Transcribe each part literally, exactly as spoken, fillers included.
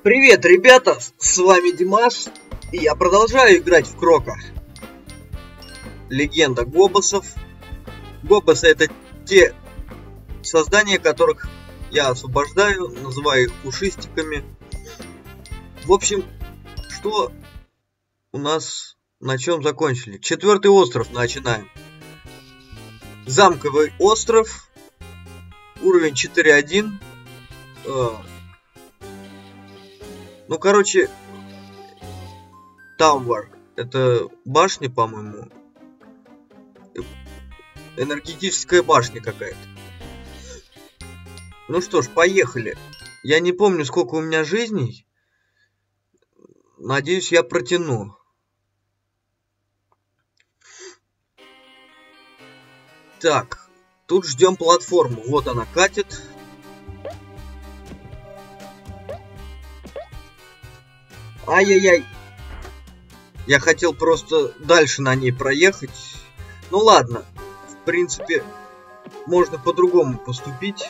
Привет, ребята! С вами Димаш, и я продолжаю играть в Крока. Легенда Гобосов. Гобосы — это те создания, которых я освобождаю, называю их пушистиками. В общем, что у нас, на чем закончили? Четвертый остров начинаем. Замковый остров. Уровень четыре один. Ну, короче, Tower. Это башня, по-моему. Энергетическая башня какая-то. Ну что ж, поехали. Я не помню, сколько у меня жизней. Надеюсь, я протяну. Так, тут ждем платформу. Вот она катит. Ай-яй-яй. Я хотел просто дальше на ней проехать. Ну ладно. В принципе, можно по-другому поступить.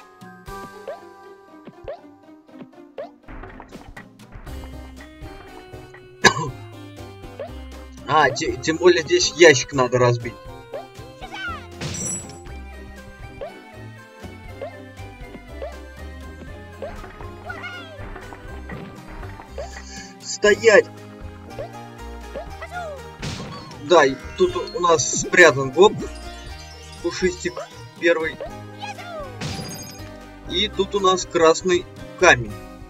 А, тем более здесь ящик надо разбить. Стоять! Да, и тут у нас спрятан гоб. Пушистик первый. И тут у нас красный камень.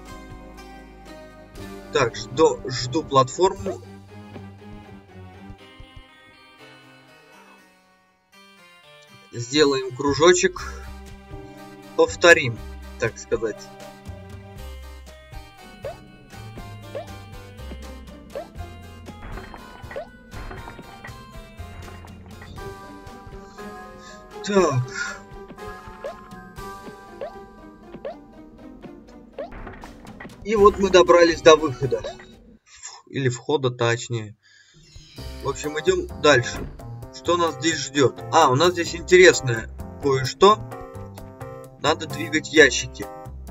Так, жду, жду платформу. Сделаем кружочек. Повторим, так сказать. Так. И вот мы добрались до выхода. Или входа, точнее. В общем, идем дальше. Что нас здесь ждет? А, у нас здесь интересное кое-что. Надо двигать ящики.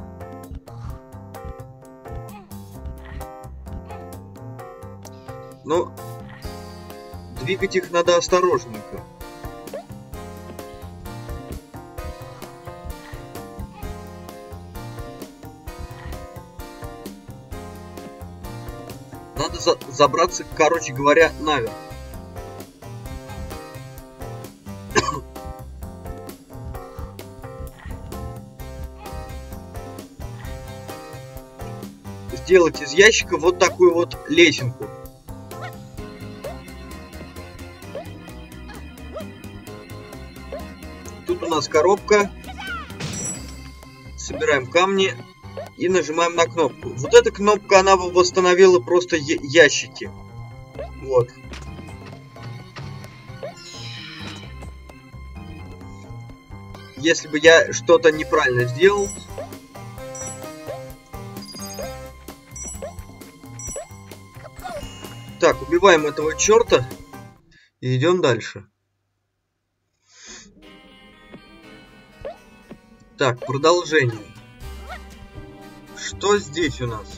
Но двигать их надо осторожненько. Надо за забраться, короче говоря, наверх. Сделать из ящика вот такую вот лесенку. Тут у нас коробка. Собираем камни и нажимаем на кнопку. Вот эта кнопка, она восстановила просто ящики. Вот. Если бы я что-то неправильно сделал... Так, убиваем этого черта и идем дальше. Так, продолжение. Что здесь у нас?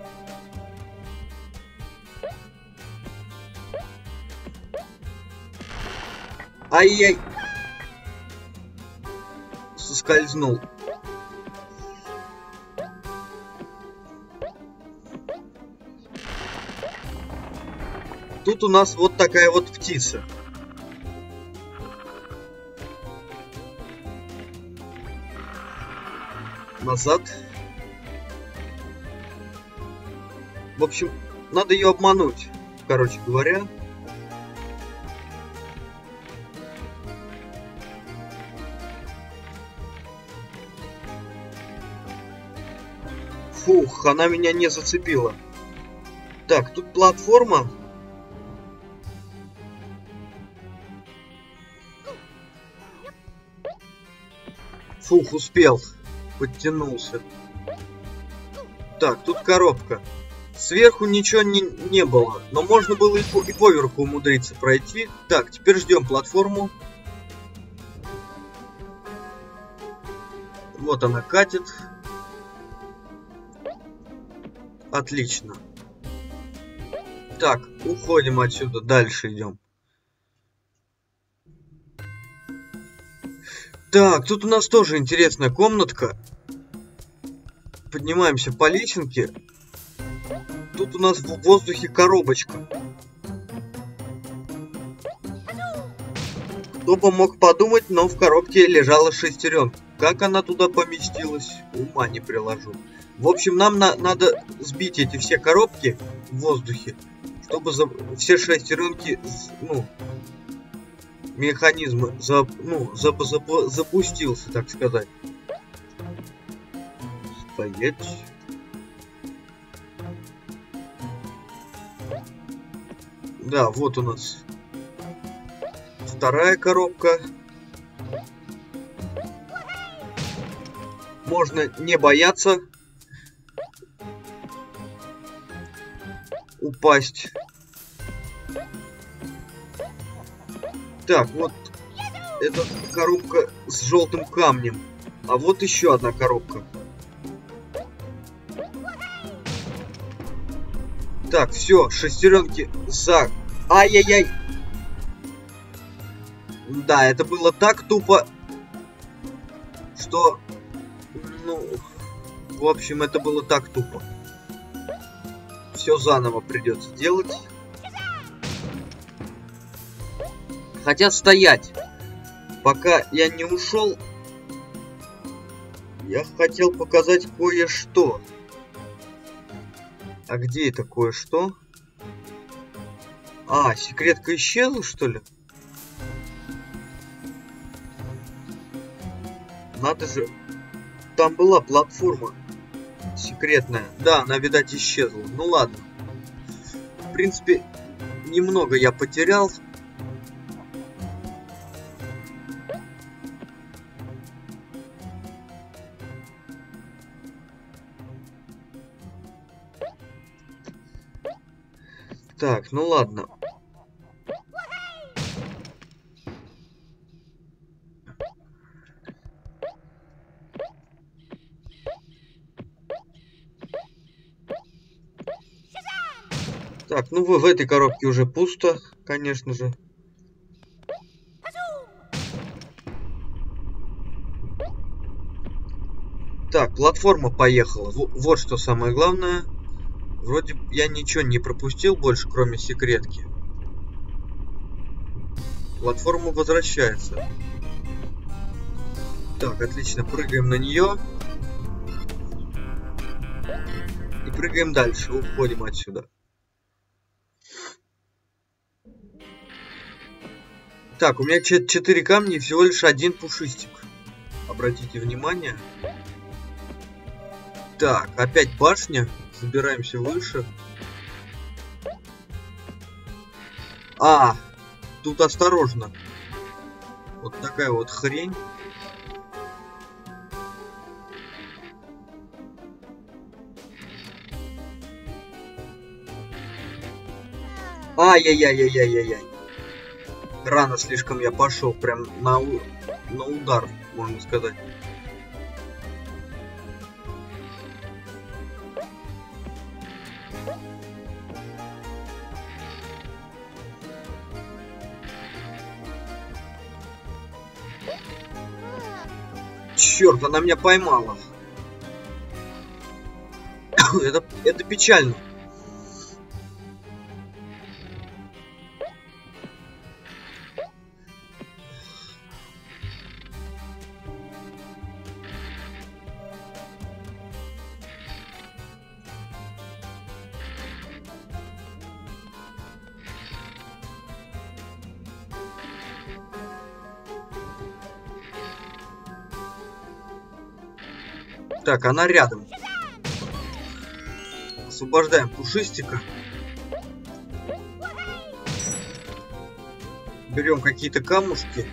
Ай-яй! Соскользнул. Тут у нас вот такая вот птица. Назад. В общем, надо ее обмануть, короче говоря. Фух, она меня не зацепила. Так, тут платформа. Фух, успел. Подтянулся. Так, тут коробка. Сверху ничего не, не было, но можно было и, по, и поверху умудриться пройти. Так, теперь ждем платформу. Вот она катит. Отлично. Так, уходим отсюда, дальше идем. Так, тут у нас тоже интересная комнатка. Поднимаемся по лесенке. Тут у нас в воздухе коробочка. Кто бы мог подумать, но в коробке лежала шестеренка. Как она туда поместилась, ума не приложу. В общем, нам на надо сбить эти все коробки в воздухе, чтобы за все шестеренки, ну, механизм за ну, за за запустился, так сказать. Стоять. Да, вот у нас вторая коробка. Можно не бояться упасть. Так, вот эта коробка с желтым камнем. А вот еще одна коробка. Так, все, шестеренки за... Ай-яй-яй! Да, это было так тупо, что... Ну, в общем, это было так тупо. Все заново придется делать. Хотя стоять. Пока я не ушел, я хотел показать кое-что. А где это кое-что? А, секретка исчезла, что ли? Надо же. Там была платформа секретная. Да, она, видать, исчезла. Ну ладно. В принципе, немного я потерял. Так, ну ладно. Так, ну в, в этой коробке уже пусто, конечно же. Так, платформа поехала. В, вот что самое главное. Вроде я ничего не пропустил больше, кроме секретки. Платформа возвращается. Так, отлично. Прыгаем на нее. И прыгаем дальше. Уходим отсюда. Так, у меня четыре камня и всего лишь один пушистик. Обратите внимание. Так, опять башня. Забираемся выше. А, тут осторожно. Вот такая вот хрень. Ай-яй-яй-яй-яй-яй-яй. Рано слишком я пошел, прям на, на удар, можно сказать. Черт, она меня поймала. это, это печально. Так, она рядом. Освобождаем пушистика. Берем какие-то камушки.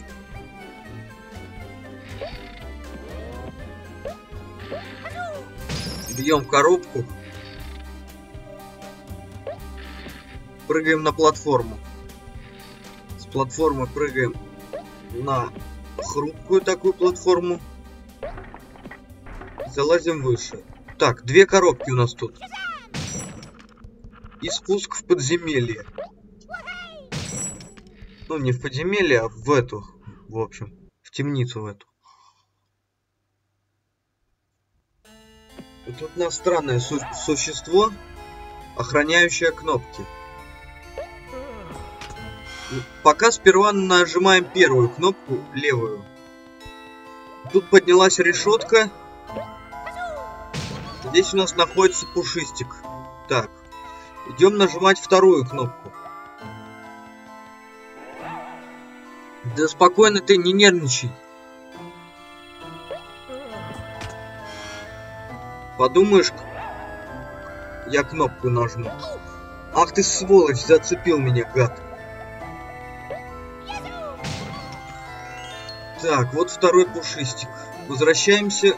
Бьем коробку. Прыгаем на платформу. С платформы прыгаем на хрупкую такую платформу. Залазим выше. Так, две коробки у нас тут. и спуск в подземелье. Ну, не в подземелье, а в эту, в общем, в темницу в эту. И тут у нас странное су существо, охраняющее кнопки. Пока сперва нажимаем первую кнопку, левую. Тут поднялась решетка. Здесь у нас находится пушистик. Так, идем нажимать вторую кнопку. Да спокойно ты, не нервничай. Подумаешь, я кнопку нажму. Ах ты сволочь, зацепил меня, гад. Так, вот второй пушистик. Возвращаемся.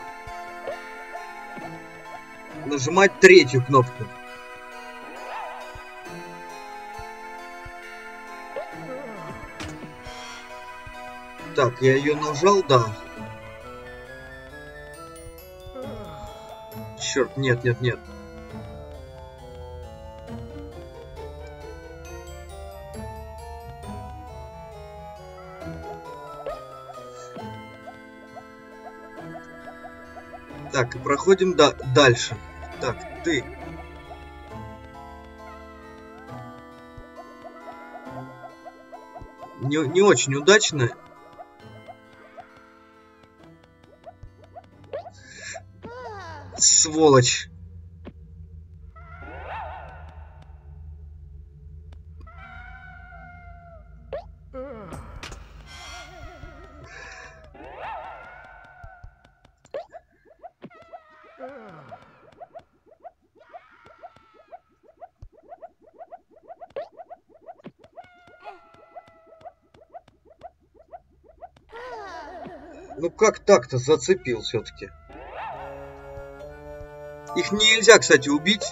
Нажимать третью кнопку. Так, я ее нажал, да. Черт, нет, нет, нет. Так, и проходим да дальше. Так, ты. Не, не очень удачно. Сволочь. Ну как так-то зацепил все-таки? Их нельзя, кстати, убить.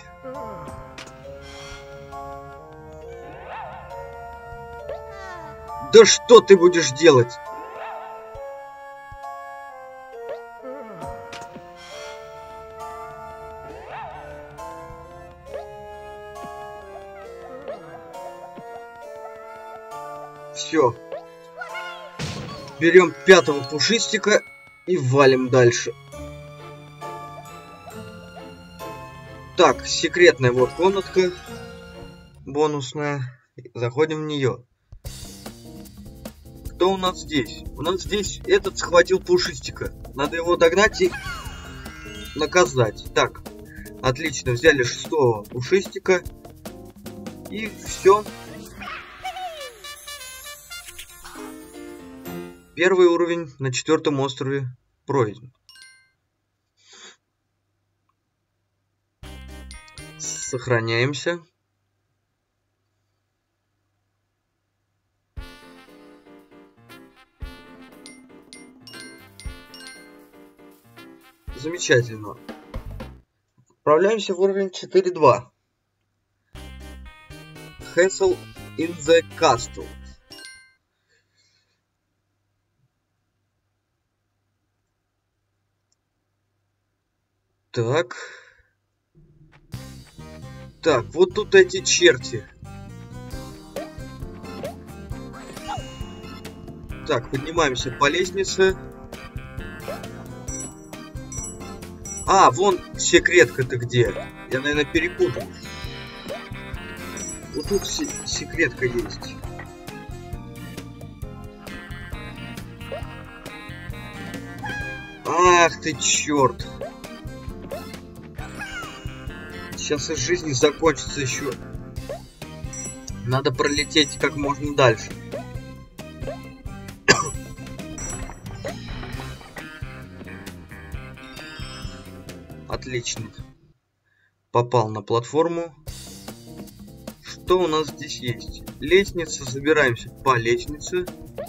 Да что ты будешь делать? Все. Берем пятого пушистика и валим дальше. Так, секретная вот комнатка. Бонусная. Заходим в нее. Кто у нас здесь? У нас здесь этот схватил пушистика. Надо его догнать и наказать. Так, отлично. Взяли шестого пушистика. И все. Первый уровень на четвертом острове пройден. Сохраняемся. Замечательно. Отправляемся в уровень четыре два. Castle in the Castle. Так. Так, вот тут эти черти. Так, поднимаемся по лестнице. А, вон секретка-то где? Я, наверное, перепутал. Вот тут секретка есть. Ах ты черт. Сейчас из жизни закончится еще. Надо пролететь как можно дальше. Отлично. Попал на платформу. Что у нас здесь есть? Лестница. Забираемся по лестнице.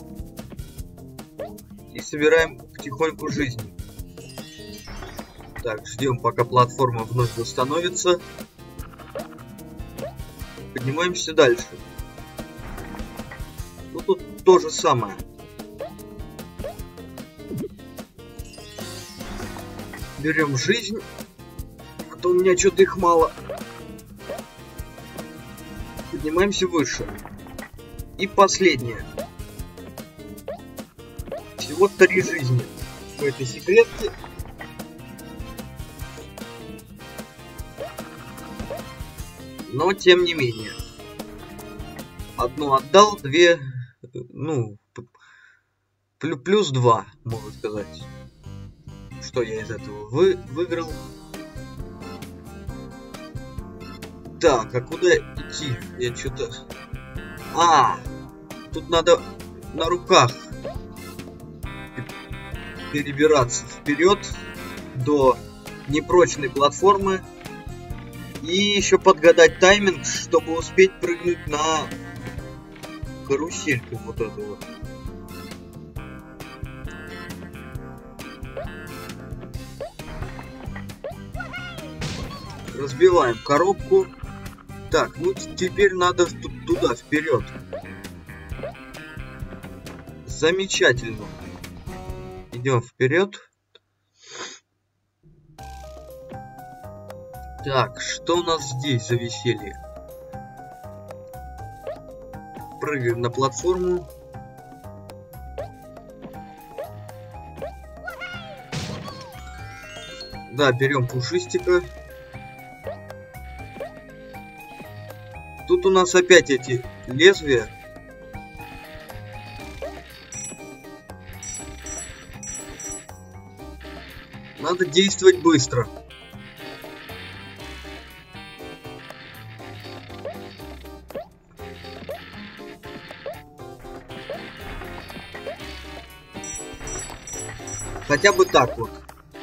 И собираем потихоньку жизнь. Так, ждем, пока платформа вновь восстановится. Поднимаемся дальше. Ну тут то же самое. Берем жизнь. А то у меня что-то их мало. Поднимаемся выше. И последнее. Всего три жизни в этой секретке. Но тем не менее. Одну отдал, две, ну, плюс два, можно сказать. Что я из этого вы, выиграл. Так, а куда идти? Я что-то... А, тут надо на руках перебираться вперед до непрочной платформы. И еще подгадать тайминг, чтобы успеть прыгнуть на карусельку вот эту вот. Разбиваем коробку. Так, ну теперь надо туда, вперед. Замечательно. Идем вперед. Так, что у нас здесь за веселье? Прыгаем на платформу. Да, берем пушистика. Тут у нас опять эти лезвия. Надо действовать быстро. Хотя бы так вот.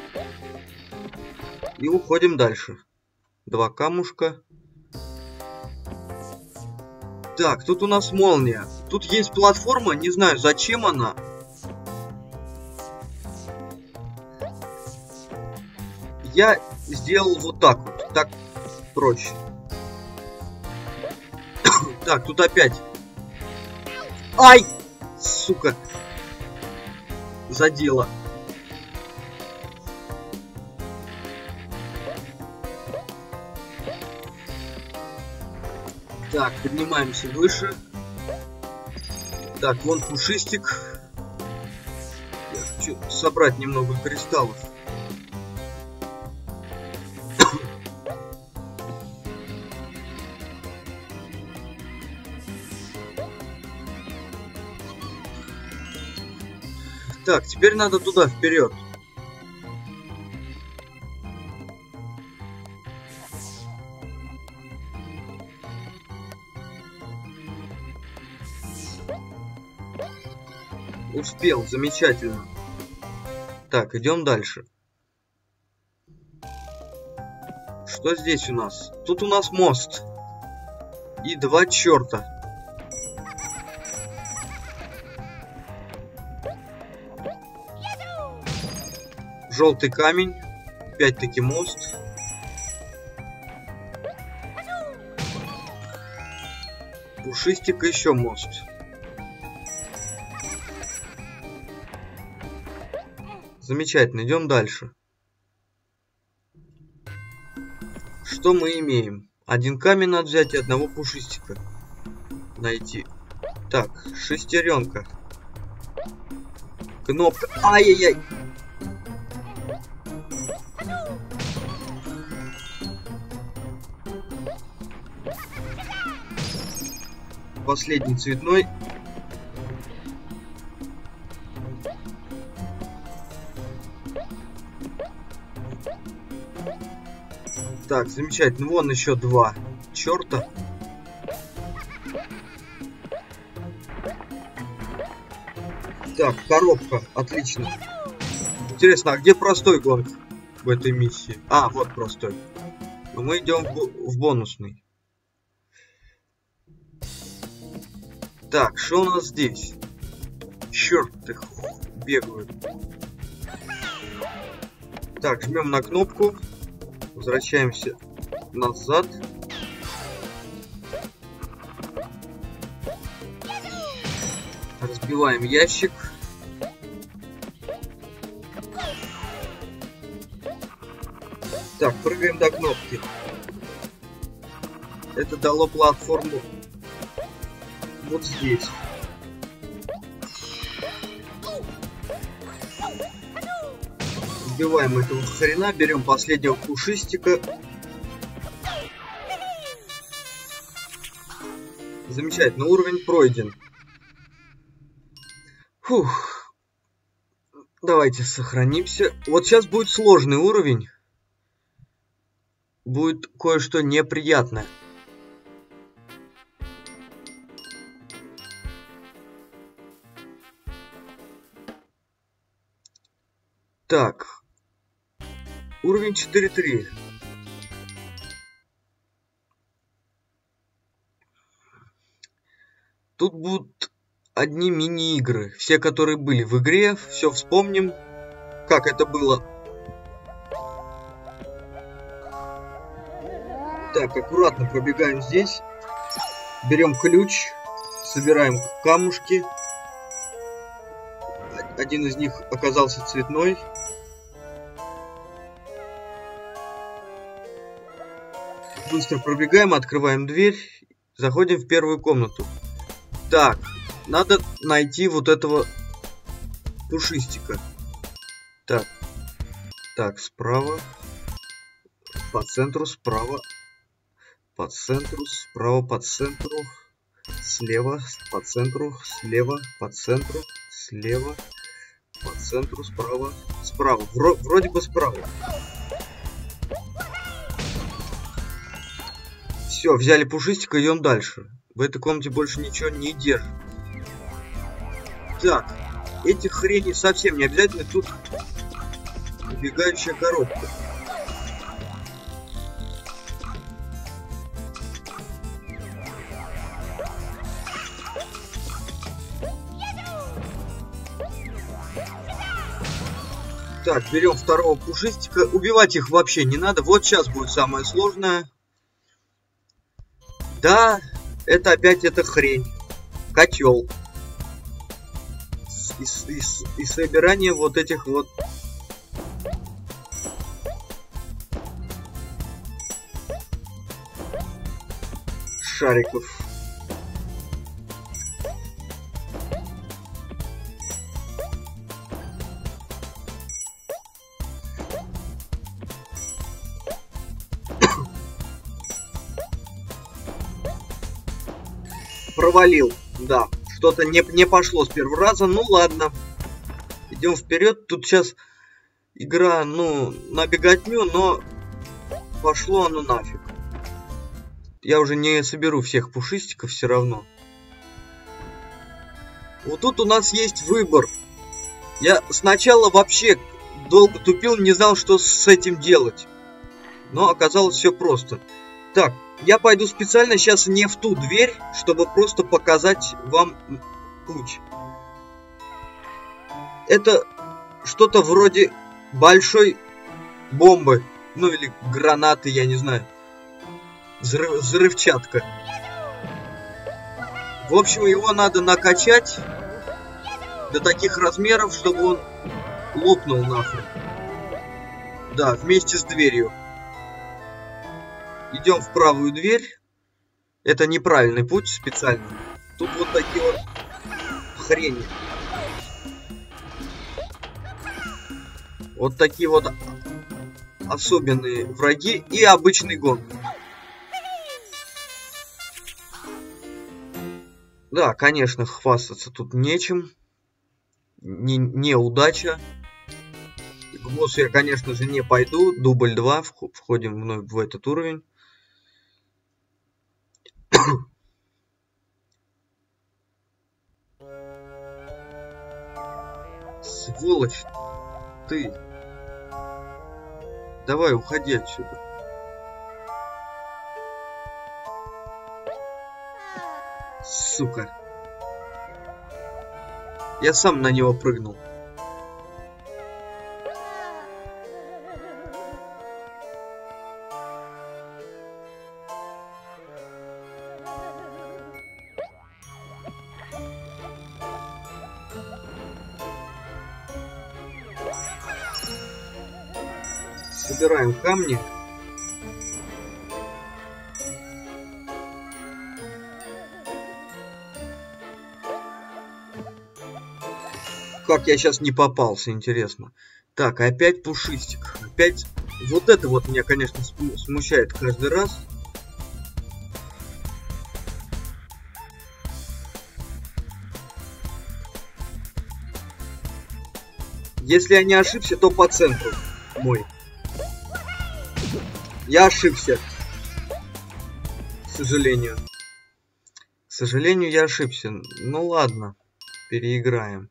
И уходим дальше. Два камушка. Так, тут у нас молния. Тут есть платформа, не знаю, зачем она. Я сделал вот так вот. Так проще. Так, тут опять. Ай! Сука. Задело. Так, поднимаемся выше. Так, вон пушистик. Я хочу собрать немного кристаллов. Так, теперь надо туда, вперед. Успел, замечательно. Так, идем дальше. Что здесь у нас? Тут у нас мост. И два черта. Желтый камень. Опять-таки мост. Пушистик и еще мост. Замечательно, идем дальше. Что мы имеем? Один камень надо взять и одного пушистика найти. Так, шестеренка. Кнопка. Ай-яй-яй. Последний цветной. Так, замечательно. Вон еще два черта. Так, коробка. Отлично. Интересно, а где простой гонг в этой миссии? А, вот простой. Но мы идем в, в бонусный. Так, что у нас здесь? Черт, их бегают. Так, жмем на кнопку. Возвращаемся назад. Разбиваем ящик. Так, прыгаем до кнопки. Это дало платформу вот здесь. Убиваем этого хрена, берем последнего пушистика. Замечательно, уровень пройден. Фух. Давайте сохранимся. Вот сейчас будет сложный уровень. Будет кое-что неприятное. Так. Уровень четыре три. Тут будут одни мини-игры. Все, которые были в игре. Все вспомним, как это было. Так, аккуратно пробегаем здесь. Берем ключ. Собираем камушки. Один из них оказался цветной. Быстро пробегаем, открываем дверь. Заходим в первую комнату. Так, надо найти вот этого пушистика. Так, так, справа. По центру, справа. По центру, справа, по центру. Слева, по центру, слева, по центру, слева, по центру, справа, справа. Вро вроде бы справа. Все, взяли пушистика, идем дальше. В этой комнате больше ничего не держит. Так, эти хрени совсем не обязательно. Тут убегающая коробка. Так, берем второго пушистика. Убивать их вообще не надо. Вот сейчас будет самое сложное. Да, это опять эта хрень. Котел. И, и, и собирание вот этих вот шариков. Провалил, да. Что-то не, не пошло с первого раза. Ну ладно. Идем вперед. Тут сейчас игра, ну, на беготню, но пошло оно нафиг. Я уже не соберу всех пушистиков все равно. Вот тут у нас есть выбор. Я сначала вообще долго тупил, не знал, что с этим делать. Но оказалось все просто. Так, я пойду специально сейчас не в ту дверь, чтобы просто показать вам путь. Это что-то вроде большой бомбы. Ну или гранаты, я не знаю. Взрыв, взрывчатка. В общем, его надо накачать до таких размеров, чтобы он лопнул нахрен. Да, вместе с дверью. Идем в правую дверь. Это неправильный путь специально. Тут вот такие вот хрени. Вот такие вот особенные враги и обычный гон. Да, конечно, хвастаться тут нечем. Не, неудача. К боссу я, конечно же, не пойду. Дубль два. Входим вновь в этот уровень. Сволочь ты. Давай, уходи отсюда. Сука. Я сам на него прыгнул. Собираем камни. как я сейчас не попался, интересно. Так, опять пушистик. Опять... Вот это вот меня, конечно, смущает каждый раз. Если я не ошибся, то по центру мой. Я ошибся. К сожалению. К сожалению, я ошибся. Ну ладно. Переиграем.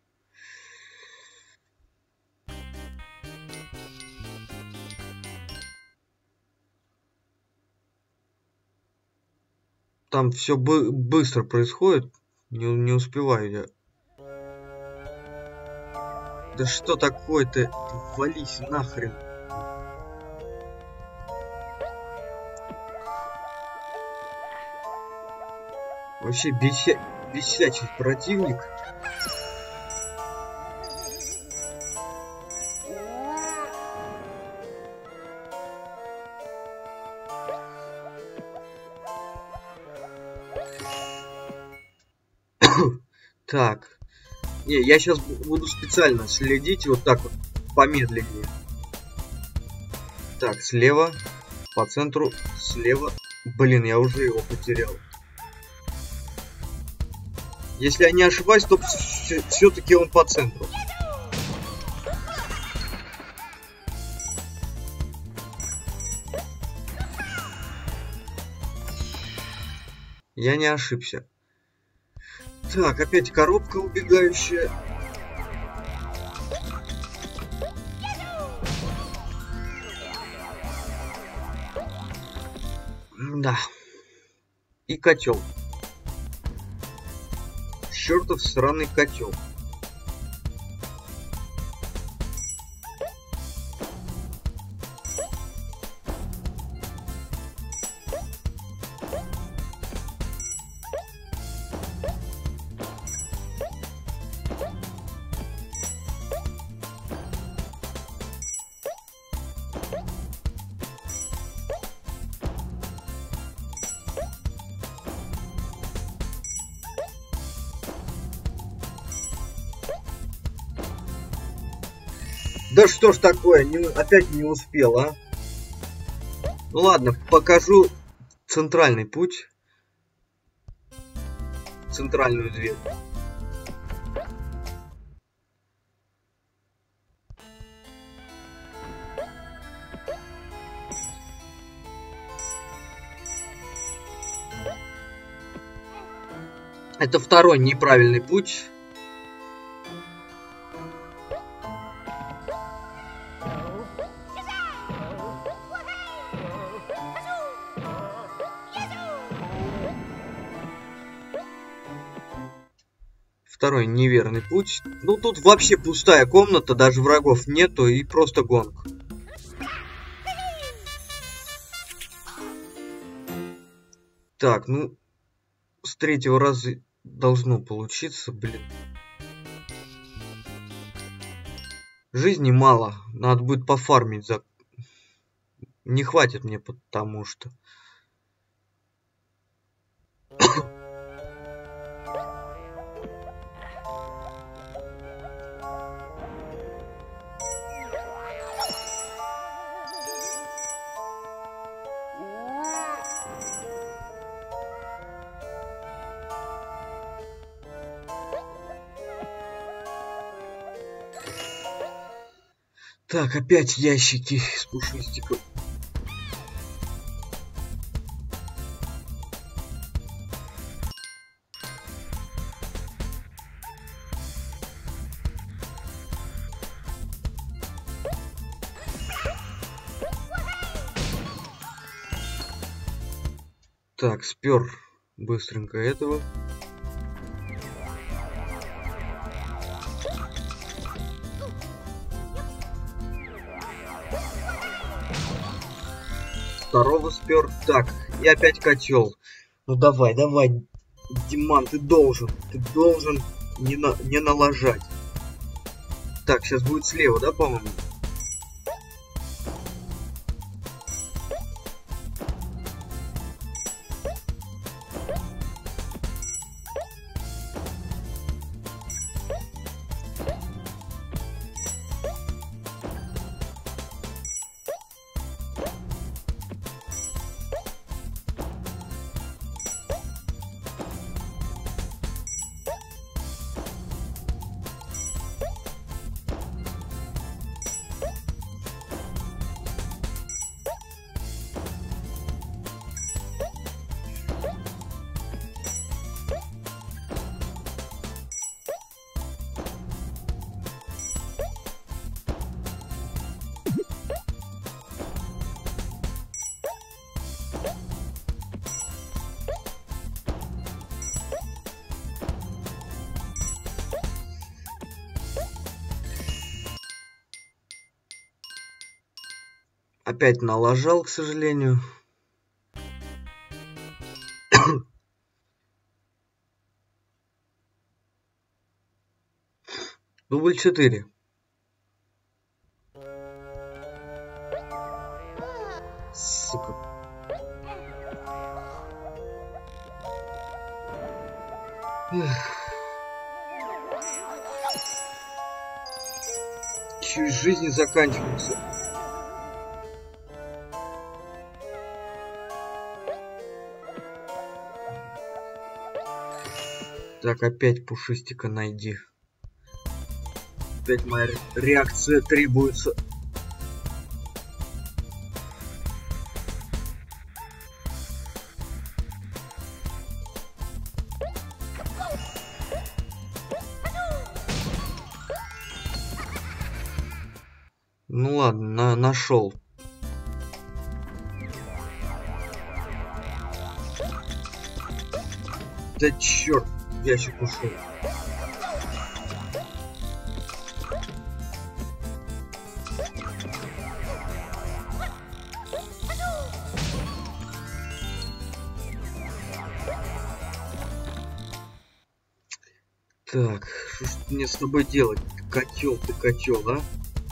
Там все бы быстро происходит. Не, не успеваю я. Да что такое-то? Вались нахрен. Вообще беся... бесячий противник. Так. Не, я сейчас буду специально следить вот так вот помедленнее. Так, слева, по центру, слева. Блин, я уже его потерял. Если я не ошибаюсь, то все-таки он по центру. Я не ошибся. Так, опять коробка убегающая. Да. И котел. Чертов сраный котел. Да что ж такое, не, опять не успел, а? Ну ладно, покажу центральный путь. Центральную дверь. Это второй неправильный путь. Второй неверный путь. Ну тут вообще пустая комната, даже врагов нету и просто гонг. Так, ну с третьего раза должно получиться, блин. Жизни мало, надо будет пофармить за... Не хватит мне, потому что... Так, опять ящики с пушистиком. Так, спер быстренько этого. Второго спер. Так, и опять котел. Ну давай, давай, Диман, ты должен, ты должен не, на, не налажать. Так, сейчас будет слева, да, по-моему? Опять налажал, к сожалению. Дубль четыре. Сука. Чуть жизни заканчиваются. Так, опять пушистика найди. Опять моя реакция требуется. Ну ладно, на нашел. Да черт, ящик ушел. Так, что ж мне с тобой делать? Котел ты, котел, а?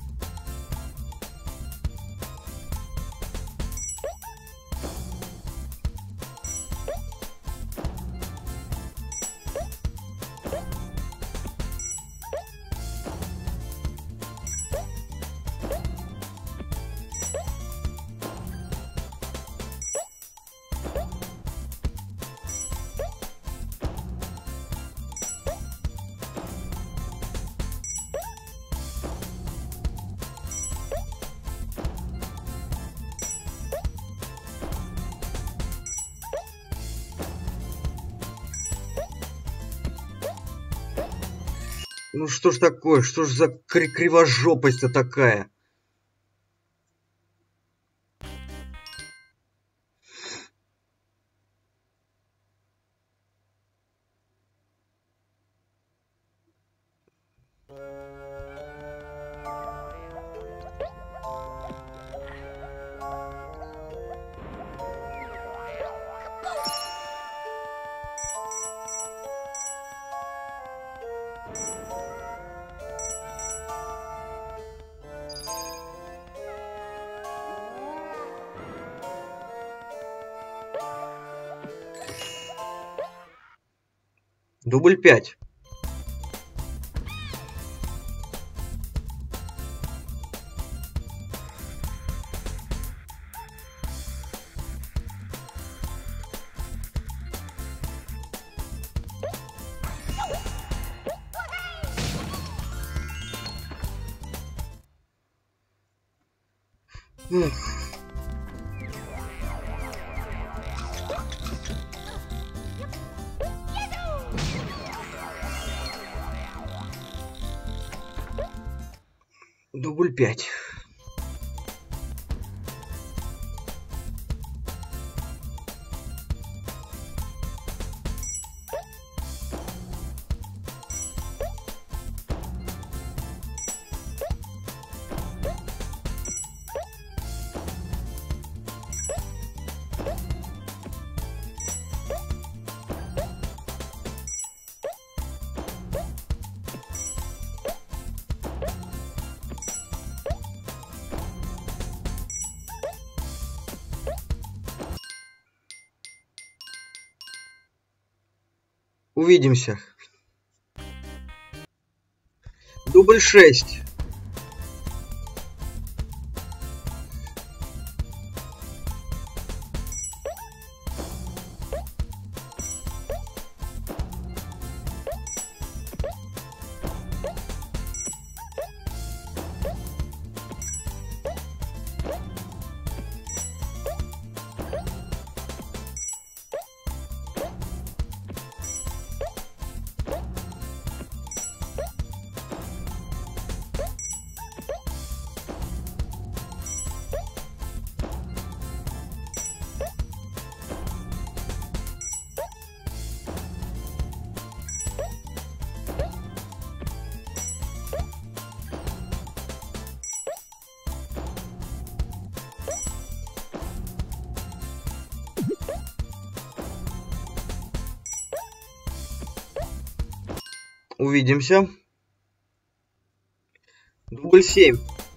Ну что ж такое? Что ж за кривожопость-то такая? Дубль пять. Дубль пять. Увидимся. Дубль шесть. Увидимся. Дубль семь.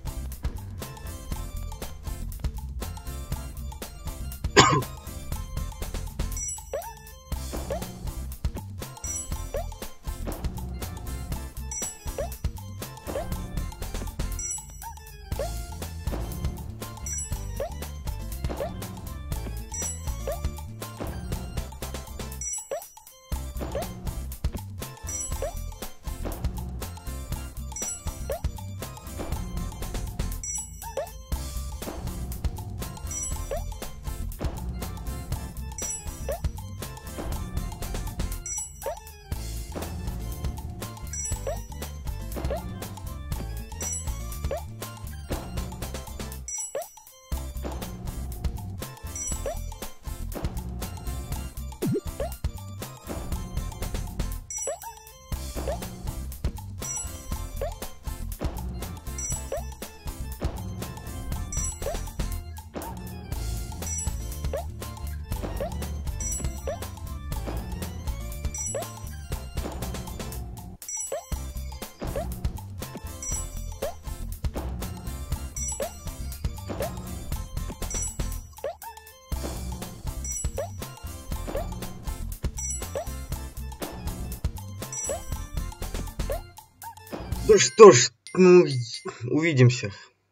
Ну что ж, ну, увидимся.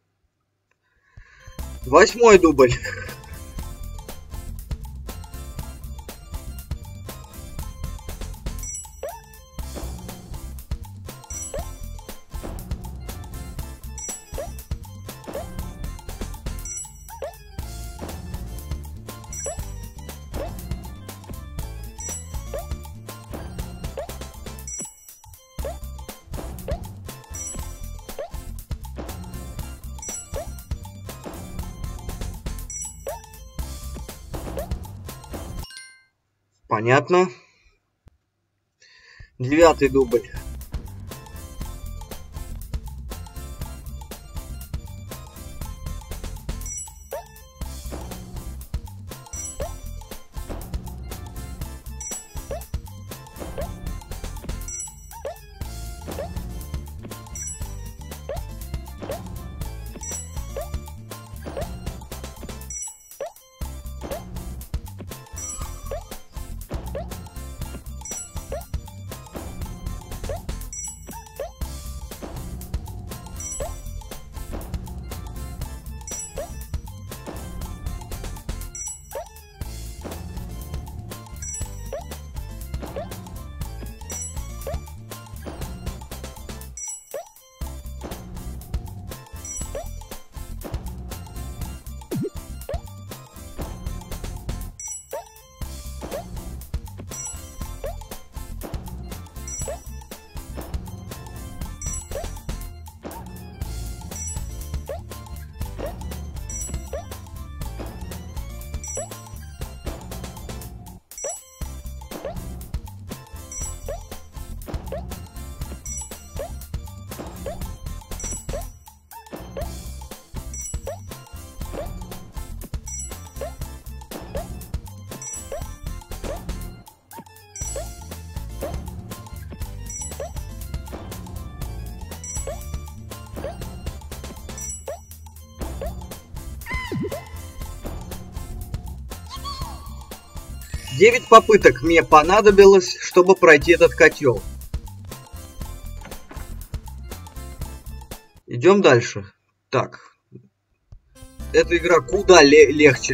Восьмой дубль. Понятно. Девятый дубль. Девять попыток мне понадобилось, чтобы пройти этот котел. Идем дальше. Так. Эта игра куда ле- легче.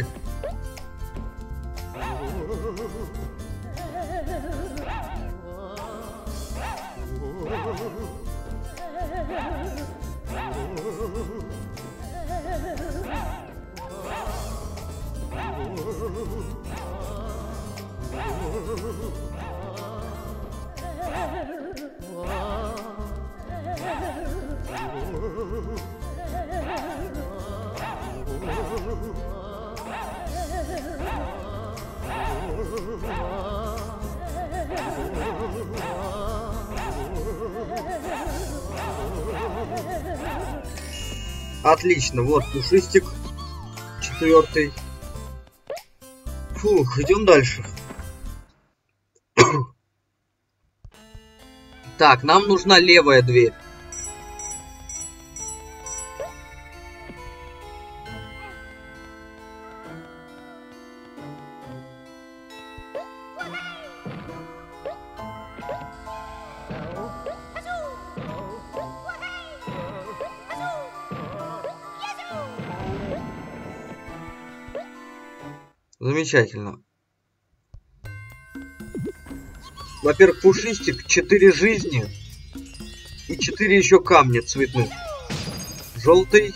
Отлично, вот пушистик четвертый. Фух, идем дальше. Так, нам нужна левая дверь. Замечательно. Во-первых, пушистик, четыре жизни и четыре еще камня цветных. Желтый,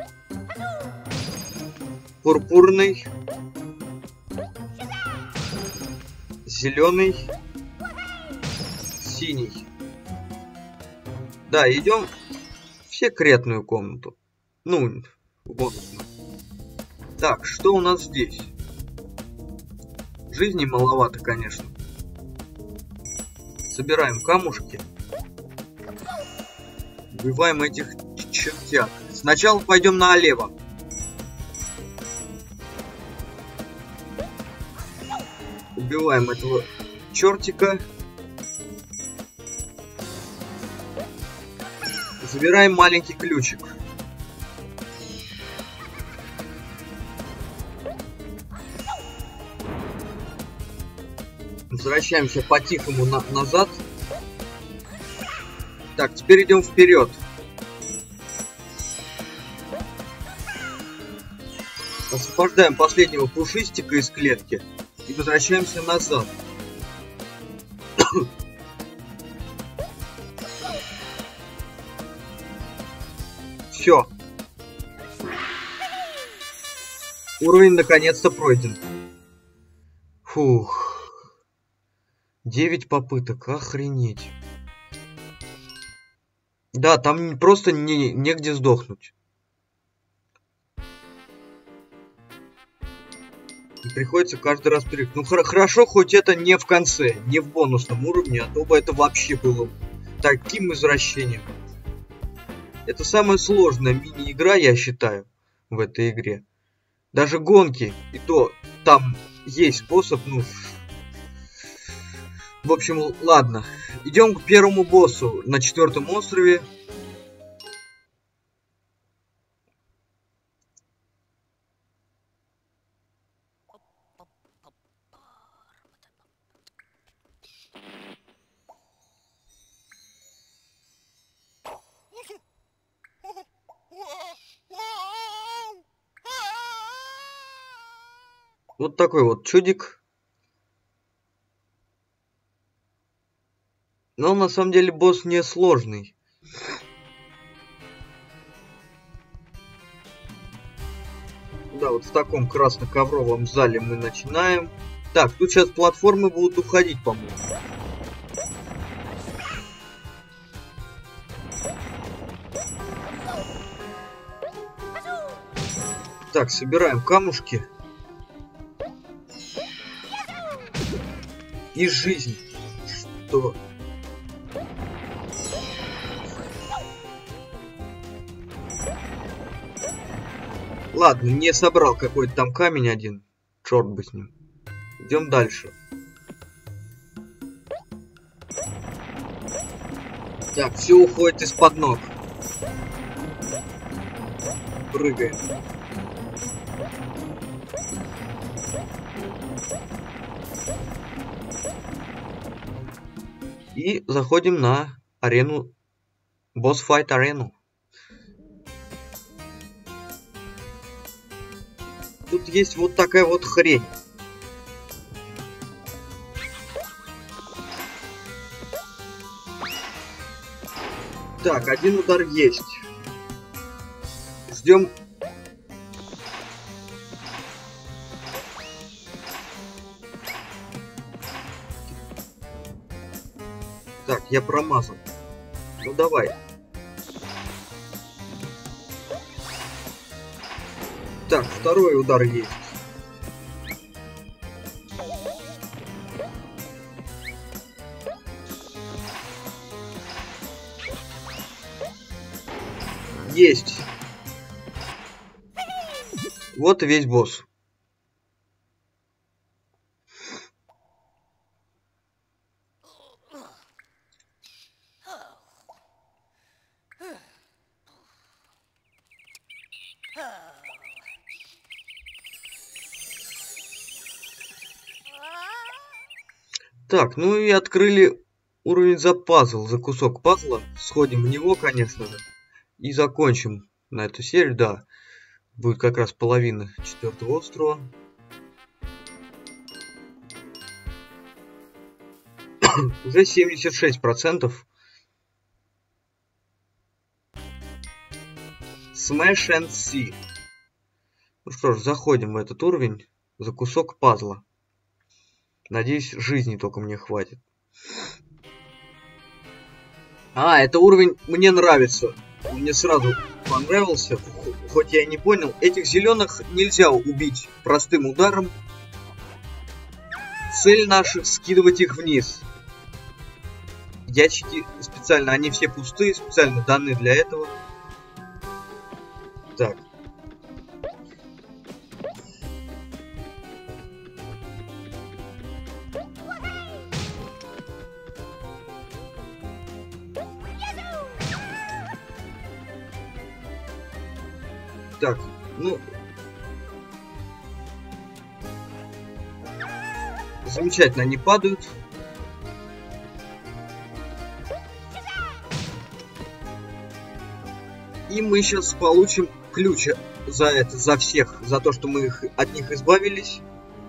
пурпурный, зеленый, синий. Да, идем в секретную комнату. Ну, в бонусную. Так, что у нас здесь? Жизни маловато, конечно. Собираем камушки. Убиваем этих чертят. Сначала пойдем налево. Убиваем этого чертика. Забираем маленький ключик. Возвращаемся по-тихому на назад. Так, теперь идем вперед. Освобождаем последнего пушистика из клетки и возвращаемся назад. Все. Уровень наконец-то пройден. Фух. девять попыток, охренеть. Да, там просто не, негде сдохнуть. И приходится каждый раз перейти. Ну хор хорошо, хоть это не в конце, не в бонусном уровне, а то бы это вообще было таким извращением. Это самая сложная мини-игра, я считаю, в этой игре. Даже гонки, и то там есть способ, ну... В общем, ладно. Идем к первому боссу на четвертом острове. Вот такой вот чудик. Но на самом деле босс не сложный. Да, вот в таком красно-ковровом зале мы начинаем. Так, тут сейчас платформы будут уходить, по-моему. Так, собираем камушки. И жизнь. Что? Ладно, не собрал какой-то там камень один. Черт бы с ним. Идем дальше. Так, все уходит из-под ног. Прыгаем. И заходим на арену. Босс-файт арену. Тут есть вот такая вот хрень. Так, один удар есть. Ждем. Так, я промазал. Ну давай. Так, второй удар есть. Есть. Вот и весь босс. Так, ну и открыли уровень за пазл, за кусок пазла. Сходим в него, конечно же. И закончим на эту серию, да. Будет как раз половина четвертого острова. Уже семьдесят шесть процентов. Smash and See. Ну что ж, заходим в этот уровень за кусок пазла. Надеюсь, жизни только мне хватит. А, это уровень мне нравится. Мне сразу понравился. Хоть я и не понял. Этих зеленых нельзя убить простым ударом. Цель наша скидывать их вниз. Ячейки специально, они все пустые, специально данные для этого. Так. Так, ну... Замечательно, они падают. И мы сейчас получим ключ за это, за всех, за то, что мы их, от них избавились.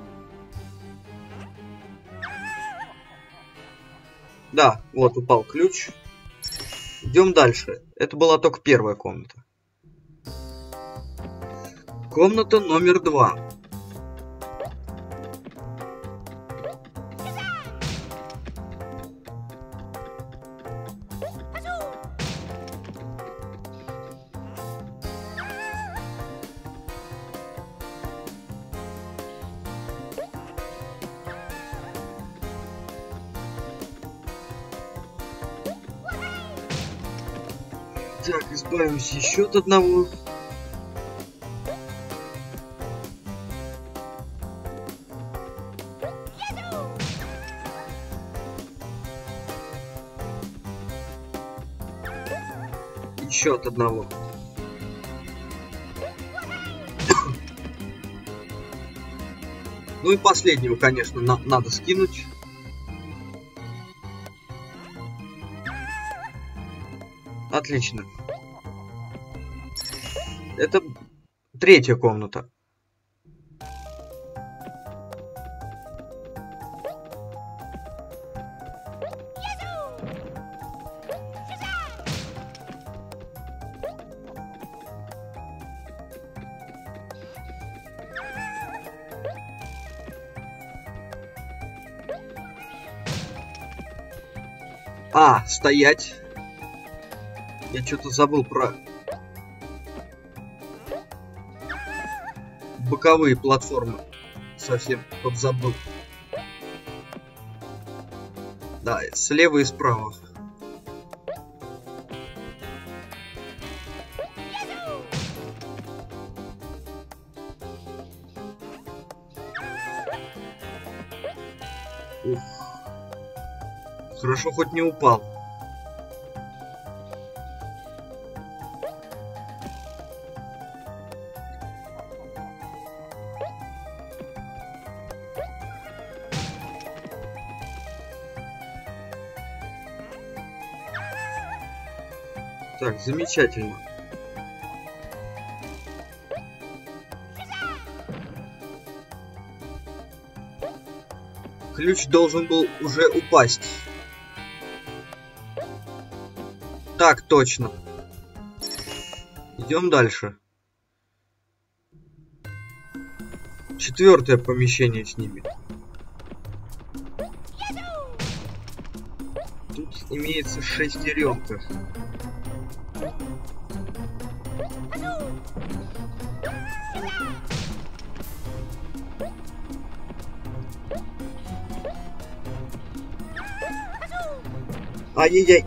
Да, вот упал ключ. Идем дальше. Это была только первая комната. Комната номер два. Так, избавимся еще от одного. Еще от одного. Ну и последнего, конечно, на надо скинуть. Отлично. Это третья комната. А, стоять. Я что-то забыл про боковые платформы. Совсем подзабыл. Да, слева и справа. Ух. Хорошо, хоть не упал. Так, замечательно. Ключ должен был уже упасть. Так, точно. Идем дальше. Четвертое помещение с ними. Тут имеется шестеренка. Ай-яй-яй.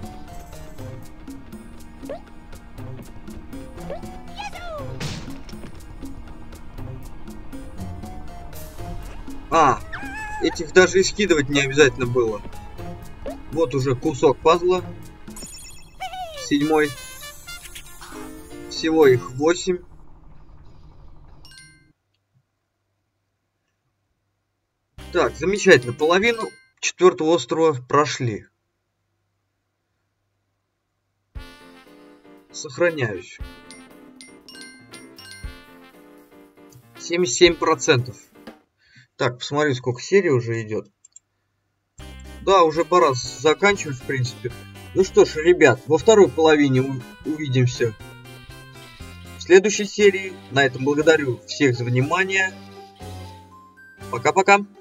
А, этих даже и скидывать не обязательно было. Вот уже кусок пазла. Седьмой. Всего их восемь. Так, замечательно. Половину четвертого острова прошли. Сохраняюсь. семьдесят семь процентов. Так, посмотрю, сколько серий уже идет. Да, уже пора заканчивать, в принципе. Ну что ж, ребят, во второй половине увидимся в следующей серии. На этом благодарю всех за внимание. Пока-пока.